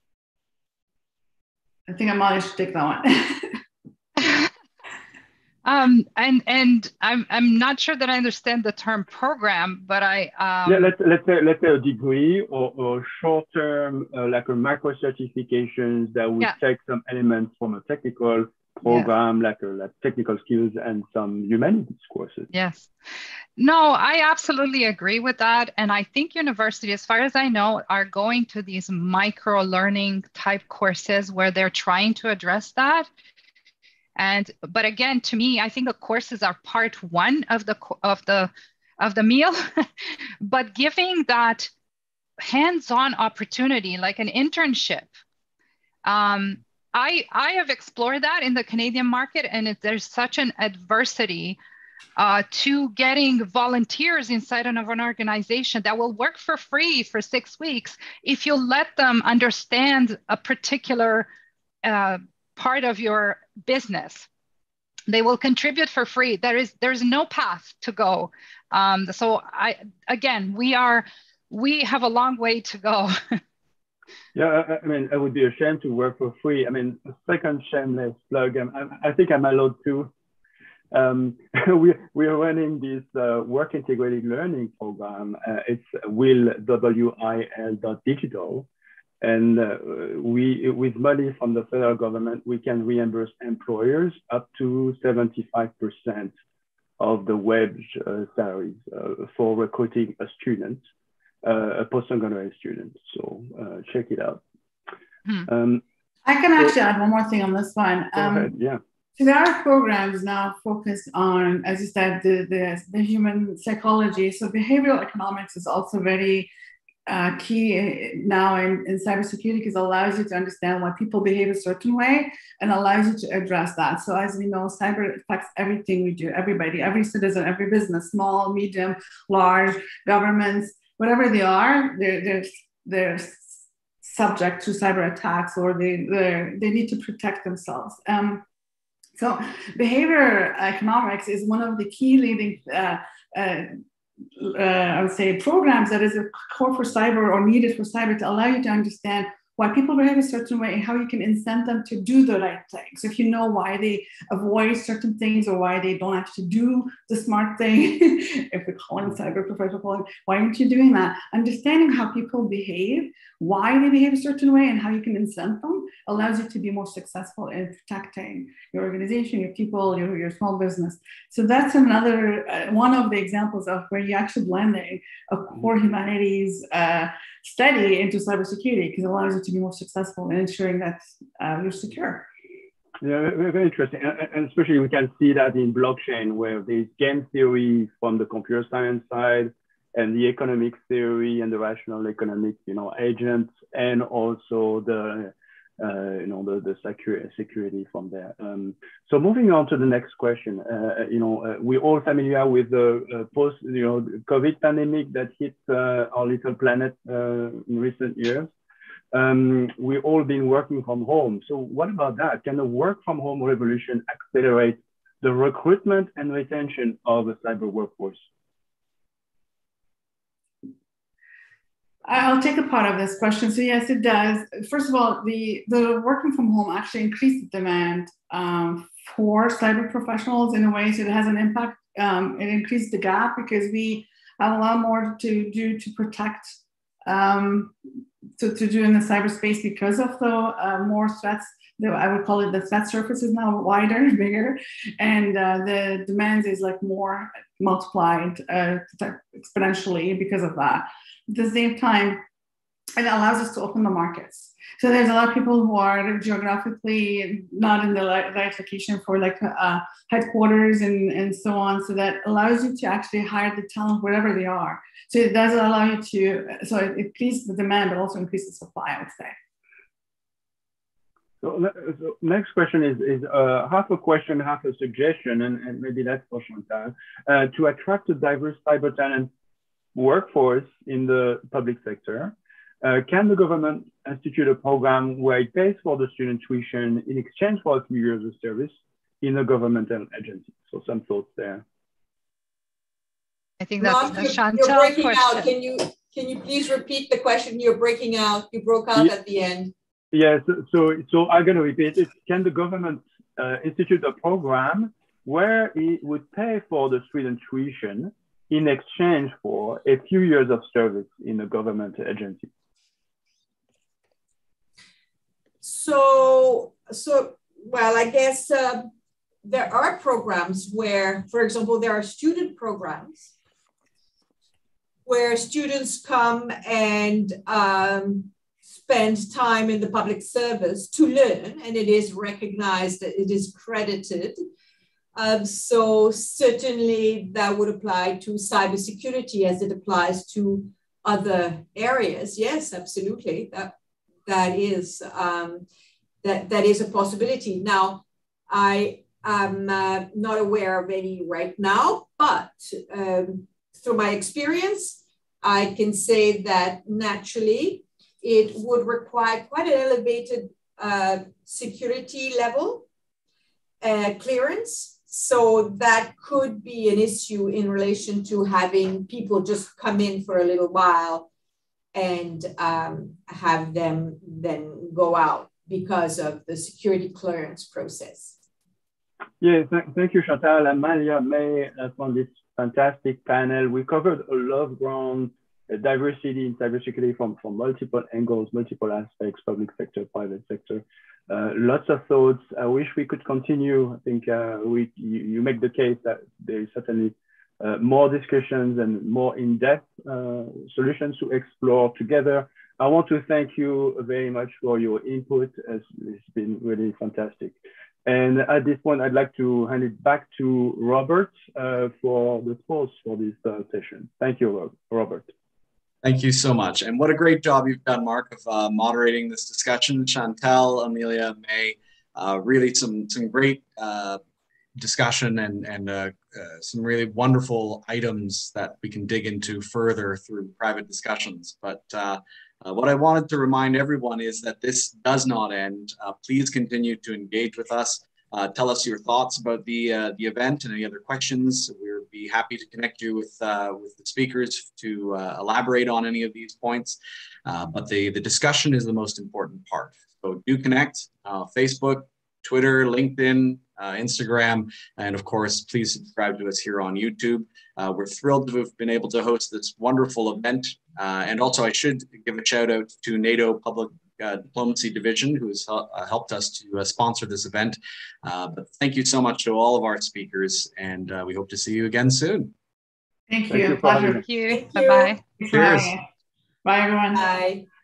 I think Amalia should take that one. Um, and and I'm I'm not sure that I understand the term program, but I um, yeah let's let's say let's say a degree or, or short term uh, like a micro certifications that would yeah. take some elements from a technical program, yeah. like a, like technical skills and some humanities courses. Yes, no, I absolutely agree with that, and I think universities, as far as I know, are going to these micro learning type courses where they're trying to address that. And but again, to me, I think the courses are part one of the of the of the meal. But giving that hands-on opportunity, like an internship. Um, I, I have explored that in the Canadian market, and it, there's such an adversity uh, to getting volunteers inside of an organization that will work for free for six weeks if you let them understand a particular uh, part of your business. They will contribute for free. There is there's no path to go. Um, so I again, we are we have a long way to go. Yeah, I, I mean, it would be a shame to work for free. I mean, second shameless plug. I, I think I'm allowed to. Um, we we are running this uh, work integrated learning program. Uh, it's will w I l dot digital. And uh, we, with money from the federal government, we can reimburse employers up to seventy-five percent of the wage uh, salaries uh, for recruiting a student, uh, a post-secondary student. So uh, check it out. Hmm. Um, I can actually so, add one more thing on this one. Go um, ahead, yeah. So there are programs now focused on, as you said, the, the, the human psychology. So behavioral economics is also very Uh, key now in, in cybersecurity, because it allows you to understand why people behave a certain way and allows you to address that. So as we know, cyber affects everything we do, everybody, every citizen, every business, small, medium, large, governments, whatever they are, they're, they're, they're subject to cyber attacks, or they they need to protect themselves. Um, so behavior economics is one of the key leading uh, uh, Uh, I would say programs that is a core for cyber, or needed for cyber, to allow you to understand why people behave a certain way and how you can incent them to do the right thing. So if you know why they avoid certain things, or why they don't actually do the smart thing, if we're calling cyber professional, why aren't you doing that? Understanding how people behave, why they behave a certain way, and how you can incent them allows you to be more successful in protecting your organization, your people, your, your small business. So that's another uh, one of the examples of where you actually blending a core humanities uh, study into cybersecurity, because it allows you to be more successful in ensuring that uh, you're secure. Yeah, very, very interesting. And especially we can see that in blockchain, where there's game theory from the computer science side, and the economic theory and the rational economic, you know, agents, and also the, uh, you know, the, the security, security from there. Um, so moving on to the next question, uh, you know, uh, we're all familiar with the uh, post, you know, COVID pandemic that hit uh, our little planet uh, in recent years. Um, we've all been working from home. So what about that? Can the work from home revolution accelerate the recruitment and retention of the cyber workforce? I'll take a part of this question. So yes, it does. First of all, the, the working from home actually increased the demand um, for cyber professionals in a way. So it has an impact. Um, it increased the gap, because we have a lot more to do to protect, um, to, to do in the cyberspace, because of the uh, more threats. The, I would call it the threat surface is now wider, bigger, and uh, the demand is like more multiplied uh, exponentially because of that. At the same time, it allows us to open the markets. So there's a lot of people who are geographically not in the right location for like uh, headquarters and, and so on. So that allows you to actually hire the talent wherever they are. So it does allow you to, so it increases the demand, but also increases supply, I would say. So, so next question is, is uh, half a question, half a suggestion, and, and maybe that's for Chantal. Uh, to attract a diverse cyber talent workforce in the public sector, uh, can the government institute a program where it pays for the student tuition in exchange for a few years of service in a governmental agency? So some thoughts there. I think that's Mark, the you're, Chantal you're breaking question. out. Can you can you please repeat the question? You're breaking out. You broke out yeah. at the end. Yes. Yeah, so, so so I'm going to repeat it. Can the government uh, institute a program where it would pay for the student tuition in exchange for a few years of service in a government agency? So, so well, I guess uh, there are programs where, for example, there are student programs where students come and um, spend time in the public service to learn, and it is recognized that it is credited. Um, so certainly that would apply to cybersecurity as it applies to other areas, yes, absolutely. That that is um, that that is a possibility. Now, I am uh, not aware of any right now, but um, through my experience, I can say that naturally it would require quite an elevated uh, security level uh, clearance. So that could be an issue in relation to having people just come in for a little while and um, have them then go out because of the security clearance process. Yeah, th thank you, Chantal. Amalia, May, uh, on this fantastic panel. We covered a lot of ground, uh, diversity in cybersecurity from, from multiple angles, multiple aspects, public sector, private sector. Uh, lots of thoughts. I wish we could continue. I think uh, we you, you make the case that there is certainly uh, more discussions and more in-depth uh, solutions to explore together. I want to thank you very much for your input. It's, it's been really fantastic. And at this point, I'd like to hand it back to Robert uh, for the close for this uh, session. Thank you, Robert. Thank you so much. And what a great job you've done, Mark, of uh, moderating this discussion. Chantal, Amelia, May, uh, really some, some great uh, discussion and, and uh, uh, some really wonderful items that we can dig into further through private discussions. But uh, uh, what I wanted to remind everyone is that this does not end. Uh, please continue to engage with us. Uh, tell us your thoughts about the uh, the event and any other questions. We'll be happy to connect you with uh, with the speakers to uh, elaborate on any of these points. Uh, but the the discussion is the most important part. So do connect. Uh, Facebook, Twitter, LinkedIn, uh, Instagram, and of course, please subscribe to us here on YouTube. Uh, we're thrilled to have been able to host this wonderful event. Uh, and also, I should give a shout out to NATO Public Uh, Diplomacy Division, who has uh, helped us to uh, sponsor this event. Uh, but thank you so much to all of our speakers, and uh, we hope to see you again soon. Thank you. Thank you. Pleasure. Thank you. Thank you. Bye-bye. Cheers. Bye, everyone. Bye.